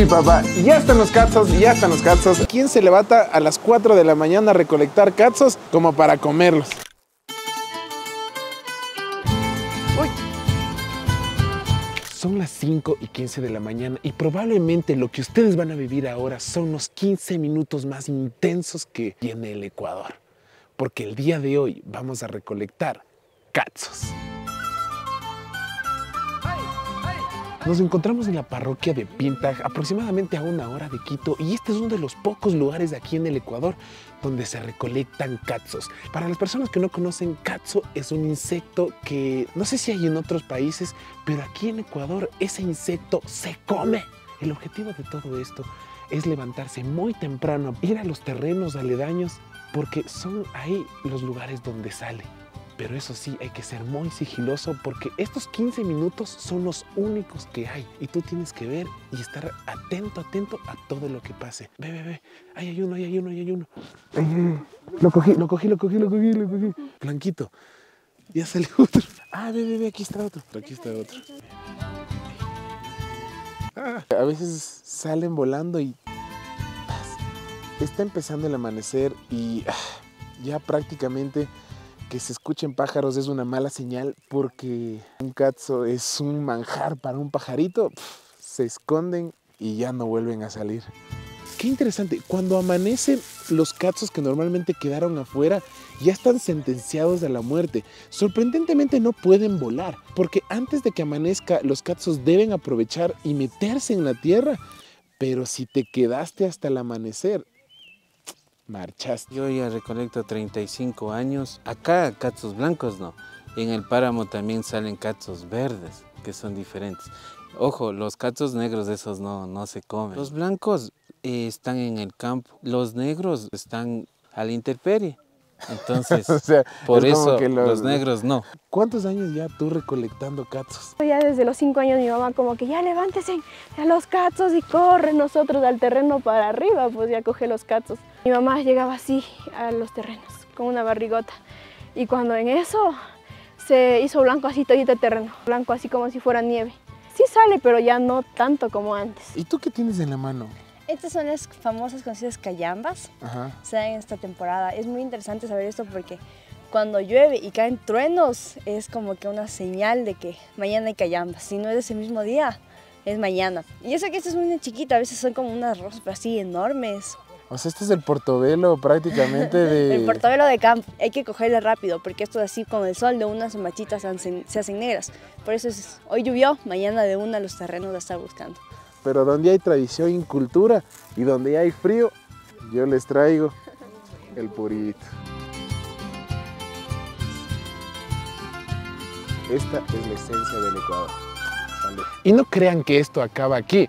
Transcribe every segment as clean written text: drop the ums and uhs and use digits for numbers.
Sí, papá, ya están los catzos, ya están los catzos. ¿Quién se levanta a las 4 de la mañana a recolectar catzos como para comerlos? Uy. Son las 5:15 de la mañana y probablemente lo que ustedes van a vivir ahora son los 15 minutos más intensos que tiene el Ecuador. Porque el día de hoy vamos a recolectar catzos. Nos encontramos en la parroquia de Pintag, aproximadamente a 1 hora de Quito, y este es uno de los pocos lugares aquí en el Ecuador donde se recolectan catzos. Para las personas que no conocen, catzo es un insecto que no sé si hay en otros países, pero aquí en Ecuador ese insecto se come. El objetivo de todo esto es levantarse muy temprano, ir a los terrenos aledaños, porque son ahí los lugares donde sale. Pero eso sí, hay que ser muy sigiloso porque estos 15 minutos son los únicos que hay. Y tú tienes que ver y estar atento a todo lo que pase. Ve. Ahí hay uno. Lo cogí. Blanquito. Ya salió otro. Ah, ve, aquí está otro. A veces salen volando y está empezando el amanecer y ya prácticamente que se escuchen pájaros es una mala señal porque un catzo es un manjar para un pajarito. Se esconden y ya no vuelven a salir. Qué interesante, cuando amanece los catzos que normalmente quedaron afuera ya están sentenciados a la muerte. Sorprendentemente no pueden volar porque antes de que amanezca los catzos deben aprovechar y meterse en la tierra. Pero si te quedaste hasta el amanecer, marchaste. Yo ya recolecto 35 años. Acá catzos blancos no. En el páramo también salen catzos verdes, que son diferentes. Ojo, los catzos negros esos no se comen. Los blancos están en el campo. Los negros están a la intemperie. Entonces, o sea, por eso que los negros no. ¿Cuántos años ya tú recolectando catzos? Ya desde los 5 años mi mamá como que ya levántese a los catzos y corren nosotros al terreno para arriba, pues ya coge los catzos. Mi mamá llegaba así a los terrenos con una barrigota y cuando en eso se hizo blanco así todito el terreno, blanco así como si fuera nieve. Sí sale, pero ya no tanto como antes. ¿Y tú qué tienes en la mano? Estas son las famosas conocidas cayambas. Se dan en esta temporada. Es muy interesante saber esto porque cuando llueve y caen truenos es como que una señal de que mañana hay cayambas. Si no es ese mismo día, es mañana. Y eso que esta es muy chiquita, a veces son como unas rosas así enormes. O sea, este es el portobelo prácticamente de... El portobelo de campo. Hay que cogerle rápido porque esto así con el sol de unas machitas se hacen negras. Por eso hoy llovió, mañana de una los terrenos la están buscando. Pero donde hay tradición y cultura y donde hay frío, yo les traigo el purito. Esta es la esencia del Ecuador. Salud. Y no crean que esto acaba aquí.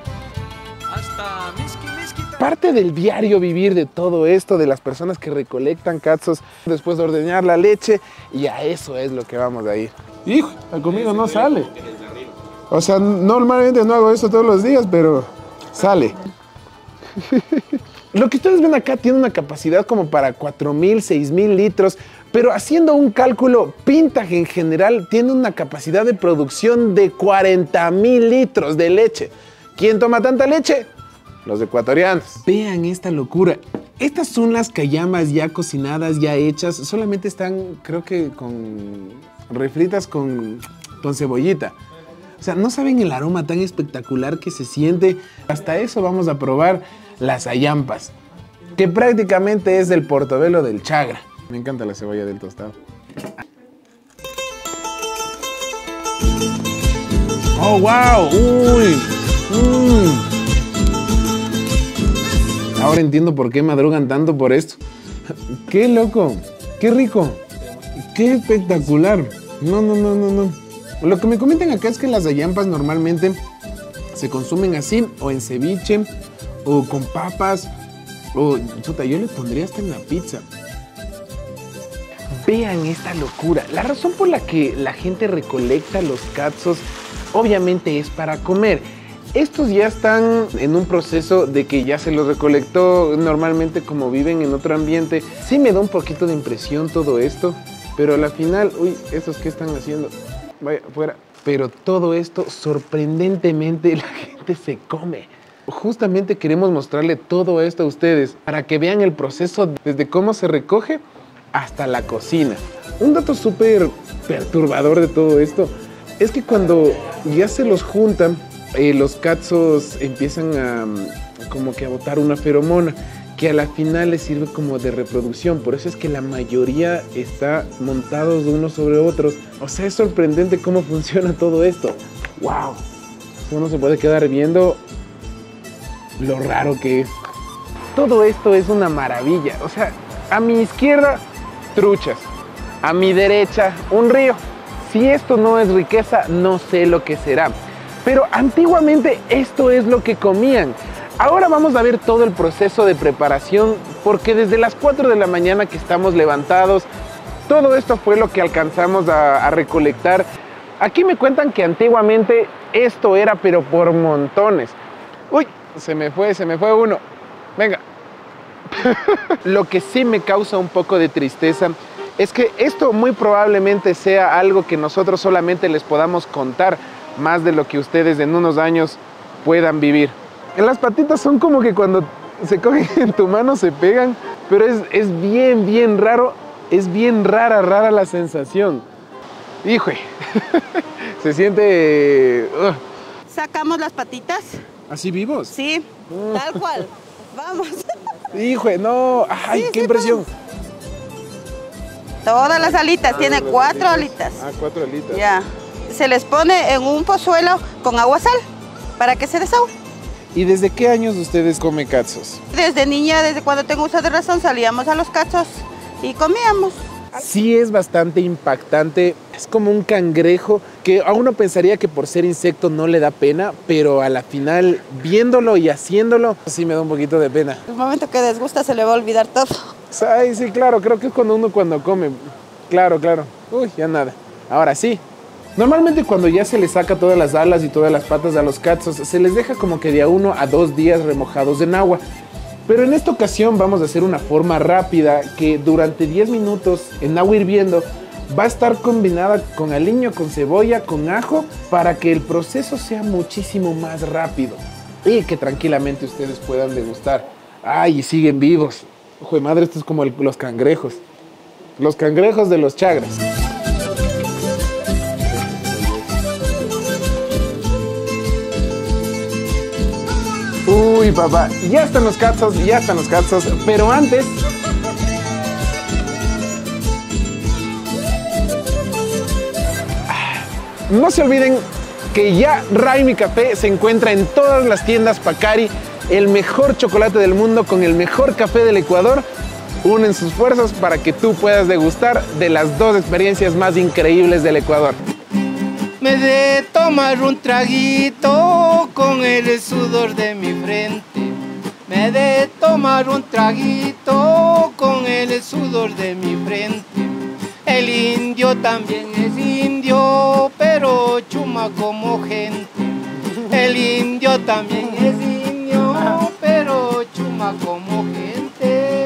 Parte del diario vivir de todo esto, de las personas que recolectan catzos, después de ordeñar la leche, y a eso es lo que vamos a ir. Hijo, conmigo no sale. O sea, normalmente no hago esto todos los días, pero sale. Lo que ustedes ven acá tiene una capacidad como para 4.000, 6.000 litros, pero haciendo un cálculo, Pintag en general tiene una capacidad de producción de 40.000 litros de leche. ¿Quién toma tanta leche? Los ecuatorianos. Vean esta locura. Estas son las cayambas ya cocinadas, ya hechas. Solamente están, creo que refritas con cebollita. O sea, no saben el aroma tan espectacular que se siente. Hasta eso vamos a probar las ayampas, que prácticamente es el portobelo del Chagra. Me encanta la cebolla del tostado. ¡Oh, wow! ¡Uy! Ahora entiendo por qué madrugan tanto por esto. ¡Qué loco! ¡Qué rico! ¡Qué espectacular! No. Lo que me comentan acá es que las ayampas normalmente se consumen así, o en ceviche, o con papas, o... Chuta, yo le pondría hasta en la pizza. Vean esta locura. La razón por la que la gente recolecta los catzos, obviamente es para comer. Estos ya están en un proceso de que ya se los recolectó normalmente como viven en otro ambiente. Sí me da un poquito de impresión todo esto, pero a la final, uy, ¿estos qué están haciendo? Vaya, fuera. Pero todo esto, sorprendentemente, la gente se come. Justamente queremos mostrarle todo esto a ustedes para que vean el proceso desde cómo se recoge hasta la cocina. Un dato súper perturbador de todo esto es que cuando ya se los juntan, los catzos empiezan a como que a botar una feromona que a la final les sirve como de reproducción. Por eso es que la mayoría está montados unos sobre otros. O sea, es sorprendente cómo funciona todo esto. ¡Wow! Uno se puede quedar viendo lo raro que es. Todo esto es una maravilla. O sea, a mi izquierda, truchas. A mi derecha, un río. Si esto no es riqueza, no sé lo que será. Pero antiguamente esto es lo que comían. Ahora vamos a ver todo el proceso de preparación, porque desde las 4 de la mañana que estamos levantados, todo esto fue lo que alcanzamos a recolectar. Aquí me cuentan que antiguamente esto era pero por montones. Uy, se me fue uno. Venga. Lo que sí me causa un poco de tristeza es que esto muy probablemente sea algo que nosotros solamente les podamos contar más de lo que ustedes en unos años puedan vivir. En las patitas son como que cuando se cogen en tu mano se pegan, pero es bien raro, es bien rara la sensación. Híjole, se siente... Sacamos las patitas. ¿Así vivos? Sí, tal cual. Vamos. Híjole, no, ay, Sí, qué sí, impresión. Todas las alitas, tiene 4 alitas. Ah, 4 alitas. Ya. Se les pone en un pozuelo con agua sal para que se desahoguen. ¿Y desde qué años ustedes comen catzos? Desde niña, desde cuando tengo uso de razón, salíamos a los catzos y comíamos. Sí es bastante impactante, es como un cangrejo que a uno pensaría que por ser insecto no le da pena, pero a la final viéndolo y haciéndolo sí me da un poquito de pena. El momento que desgusta se le va a olvidar todo. Ay, sí, claro, creo que es cuando uno come. Claro. Uy, ya nada. Ahora sí. Normalmente cuando ya se les saca todas las alas y todas las patas a los catzos, se les deja como que de a 1 a 2 días remojados en agua. Pero en esta ocasión vamos a hacer una forma rápida que durante 10 minutos en agua hirviendo va a estar combinada con aliño, con cebolla, con ajo, para que el proceso sea muchísimo más rápido y que tranquilamente ustedes puedan degustar. ¡Ay, y siguen vivos! ¡Ojo de madre, esto es como los cangrejos! Los cangrejos de los Chagras. Uy, papá, ya están los catzos, pero antes... No se olviden que ya Raimi Café se encuentra en todas las tiendas Pacari, el mejor chocolate del mundo con el mejor café del Ecuador. Unen sus fuerzas para que tú puedas degustar de las 2 experiencias más increíbles del Ecuador. Me de tomar un traguito con el sudor de mi frente. Me de tomar un traguito con el sudor de mi frente. El indio también es indio, pero chuma como gente. El indio también es indio, pero chuma como gente.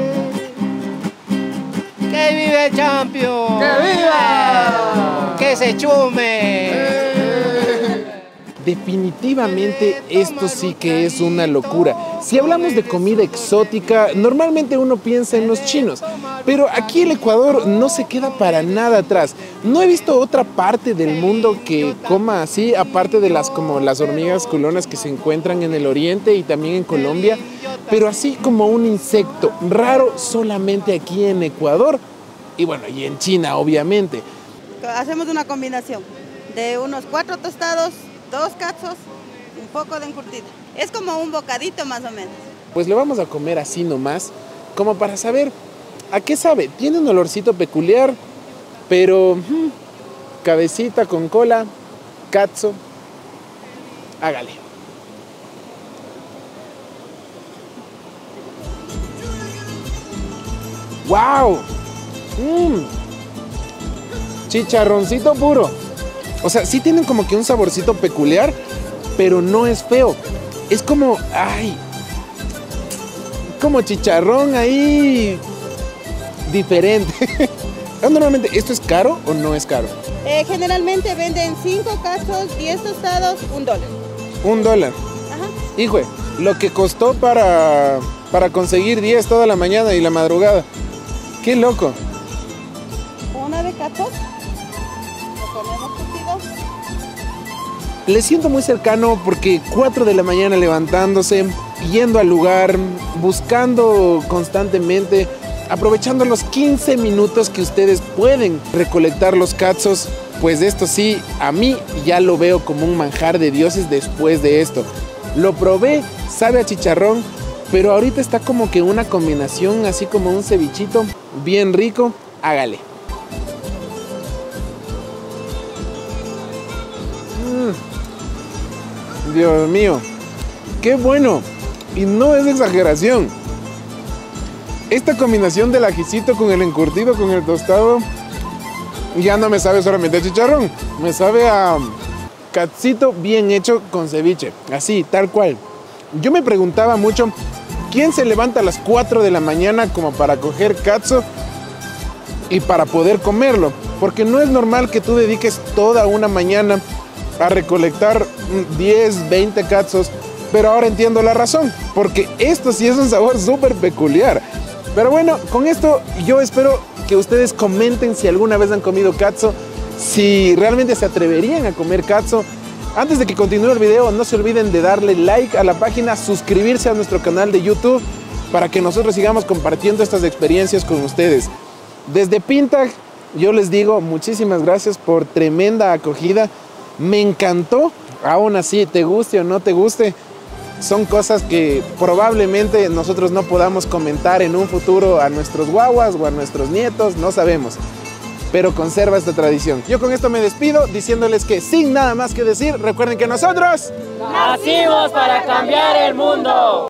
¡Que vive Champion! ¡Que viva! ¡Que se chume! Definitivamente esto sí que es una locura. Si hablamos de comida exótica, normalmente uno piensa en los chinos, pero aquí el Ecuador no se queda para nada atrás. No he visto otra parte del mundo que coma así, aparte de como las hormigas culonas que se encuentran en el oriente y también en Colombia, pero así como un insecto raro solamente aquí en Ecuador y bueno, y en China obviamente. Hacemos una combinación de unos 4 tostados, 2 catzos, un poco de encurtido. Es como un bocadito más o menos. Pues lo vamos a comer así nomás, como para saber a qué sabe. Tiene un olorcito peculiar, pero cabecita con cola, catzo, hágale. ¡Wow! Chicharroncito puro. O sea, sí tienen como que un saborcito peculiar, pero no es feo. Es como, ay, como chicharrón ahí diferente. Normalmente, ¿esto es caro o no es caro? Generalmente venden 5 catzos, 10 tostados, $1. $1. Ajá. Hijo, lo que costó para conseguir 10 toda la mañana y la madrugada. ¡Qué loco! Una de catzos, lo ponemos curtido. Le siento muy cercano porque 4 de la mañana levantándose, yendo al lugar, buscando constantemente, aprovechando los 15 minutos que ustedes pueden recolectar los catzos. Pues esto sí, a mí ya lo veo como un manjar de dioses después de esto. Lo probé, sabe a chicharrón, pero ahorita está como que una combinación, así como un cevichito bien rico. Hágale. Dios mío, qué bueno. Y no es exageración. Esta combinación del ajicito con el encurtido, con el tostado, ya no me sabe solamente a chicharrón. Me sabe a catzito bien hecho con ceviche. Así, tal cual. Yo me preguntaba mucho, ¿quién se levanta a las 4 de la mañana como para coger catzo y para poder comerlo? Porque no es normal que tú dediques toda una mañana a recolectar 10, 20 catzos, pero ahora entiendo la razón, porque esto sí es un sabor súper peculiar. Pero bueno, con esto yo espero que ustedes comenten si alguna vez han comido catzo, si realmente se atreverían a comer catzo. Antes de que continúe el video, no se olviden de darle like a la página, suscribirse a nuestro canal de YouTube para que nosotros sigamos compartiendo estas experiencias con ustedes. Desde Pintag, yo les digo muchísimas gracias por tremenda acogida. Me encantó, aún así, te guste o no te guste, son cosas que probablemente nosotros no podamos comentar en un futuro a nuestros guaguas o a nuestros nietos, no sabemos. Pero conserva esta tradición. Yo con esto me despido diciéndoles que sin nada más que decir, recuerden que nosotros nacimos para cambiar el mundo.